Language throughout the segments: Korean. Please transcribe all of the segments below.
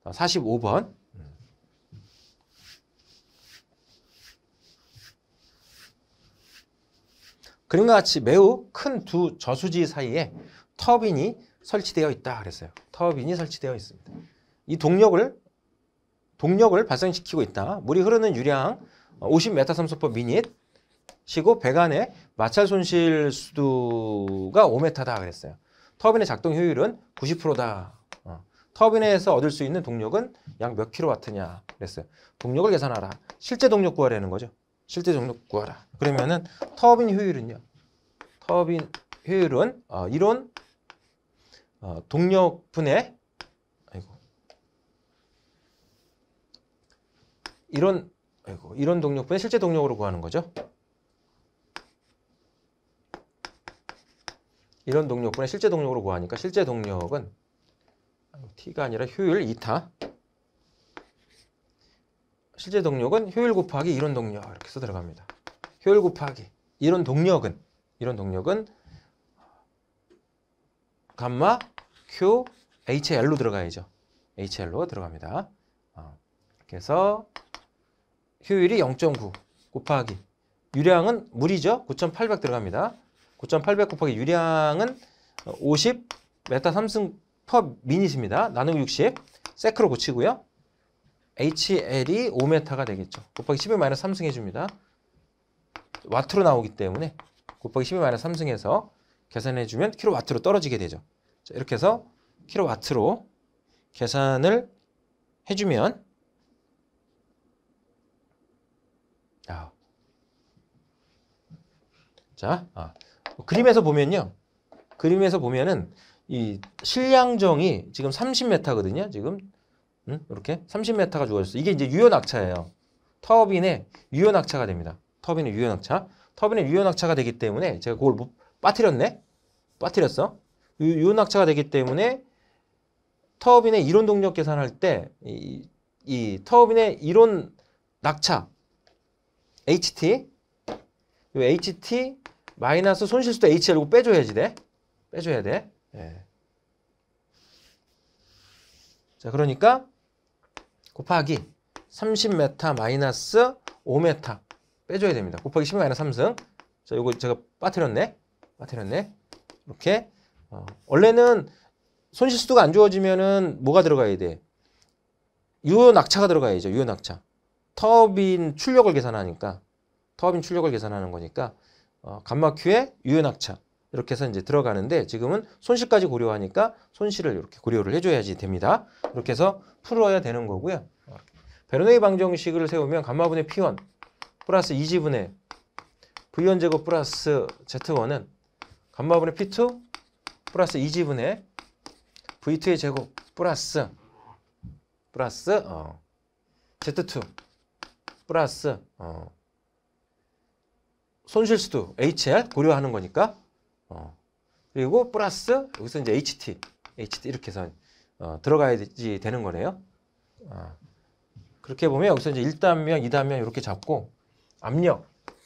45번. 그림과 같이 매우 큰 두 저수지 사이에 터빈이 설치되어 있다 그랬어요. 터빈이 설치되어 있습니다. 이 동력을 발생시키고 있다. 물이 흐르는 유량 50m/s 시고 배관의 마찰 손실 수두가 5m다 그랬어요. 터빈의 작동 효율은 90%다. 터빈에서 얻을 수 있는 동력은 약 몇 킬로와트냐 그랬어요. 동력을 계산하라. 실제 동력 구하라는 거죠. 실제 동력 구하라. 그러면은 터빈 효율은요. 터빈 효율은 이론 동력분의 이론 동력분의 실제 동력으로 구하는 거죠. 이론 동력분의 실제 동력으로 구하니까 실제 동력은 T가 아니라 효율 2타. 실제 동력은 효율 곱하기 이론 동력 이렇게 써 들어갑니다. 효율 곱하기 이론 동력은 감마 Q HL로 들어가야죠. HL로 들어갑니다. 그래서 효율이 0.9 곱하기 유량은 물이죠. 9,800 들어갑니다. 9,800 곱하기 유량은 50 메타 3승 퍼 미닛입니다. 나누기 60 세크로 고치고요. HL이 5m가 되겠죠. 곱하기 12-3승 해줍니다. 와트로 나오기 때문에 곱하기 12-3승 해서 계산해주면 킬로와트로 떨어지게 되죠. 자, 이렇게 해서 킬로와트로 계산을 해주면 그림에서 보면은 이 실량정이 지금 30m거든요. 지금 이렇게 30m가 주어졌어요. 이게 이제 유효 낙차예요. 터빈의 유효 낙차가 됩니다. 터빈의 유효 낙차. 터빈의 유효 낙차가 되기 때문에 제가 그걸 빠뜨렸어. 유효 낙차가 되기 때문에 터빈의 이론 동력 계산할 때 이 터빈의 이론 낙차 HT HT 마이너스 손실수도 HL고 빼줘야 돼. 예. 자, 그러니까 곱하기 30m 마이너스 5m 빼줘야 됩니다. 곱하기 10-3승. 자, 요거 제가 빠뜨렸네. 이렇게 원래는 손실수도가 안 주어지면은 뭐가 들어가야 돼? 유효 낙차가 들어가야죠. 유효 낙차. 터빈 출력을 계산하는 거니까 감마 Q의 유효 낙차 이렇게 해서 이제 들어가는데 지금은 손실까지 고려하니까 손실을 이렇게 고려를 해줘야지 됩니다. 이렇게 해서 풀어야 되는 거고요. 베르노이 방정식을 세우면 감마분의 P1 플러스 2지분의 V1 제곱 플러스 Z1은 감마분의 P2 플러스 2지분의 V2의 제곱 플러스 Z2 플러스 손실수도 HL 고려하는 거니까 그리고 플러스 여기서 이제 HT 이렇게 해서 들어가야지 되는 거네요. 그렇게 보면 여기서 이제 1단면, 2단면 이렇게 잡고 압력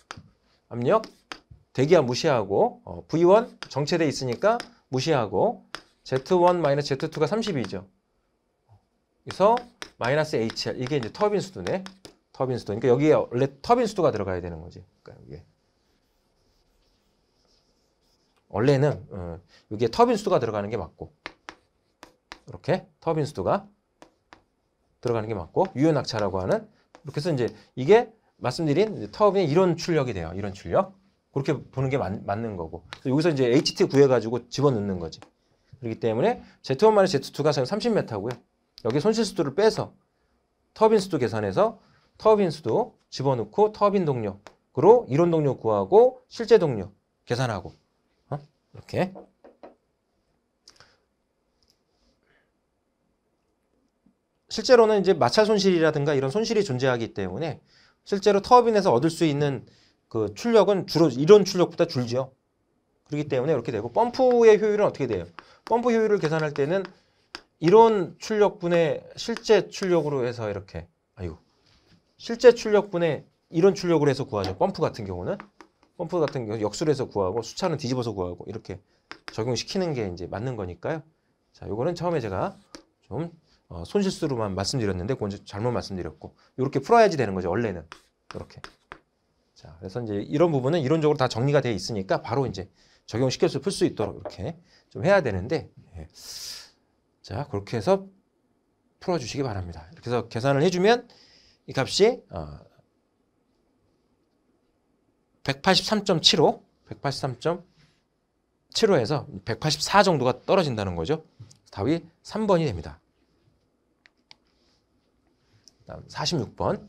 대기압 무시하고 V1 정체돼 있으니까 무시하고 Z1 Z2가 30이죠. 그래서 마이너스 HL 이게 이제 터빈 수도네. 그러니까 여기에 원래 터빈 수도가 들어가야 되는 거지. 그러니까 이게 원래는 여기에 터빈 수도가 들어가는 게 맞고 이렇게 터빈 수도가 들어가는 게 맞고 유효 낙차라고 하는 이렇게 해서 이제 이게 말씀드린 터빈의 이론 출력이 돼요. 이론 출력. 그렇게 보는 게 맞는 거고. 여기서 이제 HT 구해가지고 집어넣는 거지. 그렇기 때문에 Z1 Z2가 30m고요. 여기 손실수도를 빼서 터빈 수도 계산해서 터빈 수도 집어넣고 터빈 동력으로 이론 동력 구하고 실제 동력 계산하고 이렇게. 실제로는 이제 마찰 손실이라든가 이런 손실이 존재하기 때문에 실제로 터빈에서 얻을 수 있는 그 출력은 주로 이론 출력보다 줄죠. 그렇기 때문에 이렇게 되고 펌프의 효율은 어떻게 돼요? 펌프 효율을 계산할 때는 이론 출력분의 실제 출력으로 해서 이렇게 실제 출력분의 이론 출력으로 해서 구하죠. 펌프 같은 경우 역수로 해서 구하고 수차는 뒤집어서 구하고 이렇게 적용시키는 게 이제 맞는 거니까요. 자, 요거는 처음에 제가 좀 손실수로만 말씀드렸는데 그건 잘못 말씀드렸고 이렇게 풀어야지 되는 거죠. 원래는 이렇게. 자, 그래서 이제 이런 부분은 이론적으로 다 정리가 되어 있으니까 바로 이제 적용시켜서 풀 수 있도록 이렇게 좀 해야 되는데, 예. 자, 그렇게 해서 풀어주시기 바랍니다. 이렇게 해서 계산을 해주면 이 값이 183.75, 183.75에서 184 정도가 떨어진다는 거죠. 답이 3번이 됩니다. 다음 46번.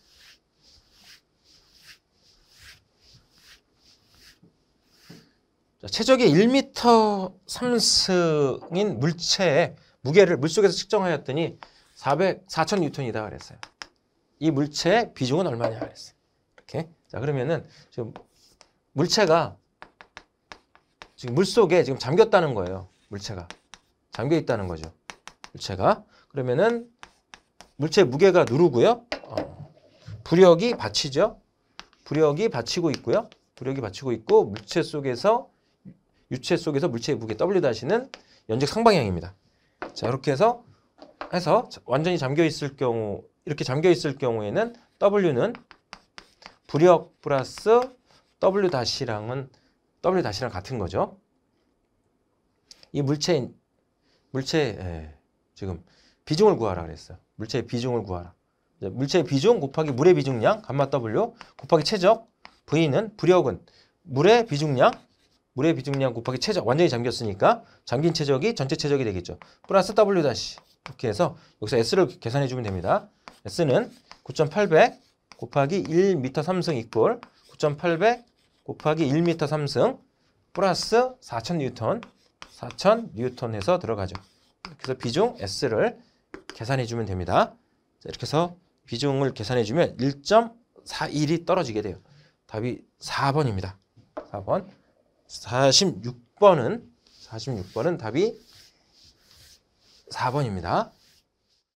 자, 최적의 1m 3승인 물체의 무게를 물속에서 측정하였더니 4,000N이다 그랬어요. 이 물체의 비중은 얼마냐 그랬어요. 이렇게. 자, 그러면은 지금 물체가 지금 물속에 지금 잠겼다는 거예요. 물체가 잠겨 있다는 거죠. 물체가. 그러면은 물체의 무게가 누르고요. 부력이 받치죠. 부력이 받치고 있고요. 부력이 받치고 있고 물체 속에서 유체 속에서 물체의 무게 W-는 연적 상방향입니다. 자, 이렇게 해서 완전히 잠겨 있을 경우, 이렇게 잠겨 있을 경우에는 W는 부력 플러스 W-랑은 W-랑 같은 거죠. 이 물체의 지금 비중을 구하라 그랬어요. 물체의 비중을 구하라. 물체의 비중 곱하기 물의 비중량 감마 W 곱하기 최적 V는 부력은 물의 비중량 곱하기 최적, 완전히 잠겼으니까 잠긴 최적이 전체 최적이 되겠죠. 플러스 W-. 이렇게 해서 여기서 S를 계산해 주면 됩니다. S는 9,800 곱하기 1m 3승 이꼴 9,800 곱하기 1m 3승 플러스 4,000N 해서 들어가죠. 이렇게 해서 비중 S를 계산해 주면 됩니다. 자, 이렇게 해서 비중을 계산해 주면 1.41이 떨어지게 돼요. 답이 4번입니다. 4번. 46번은 답이 4번입니다.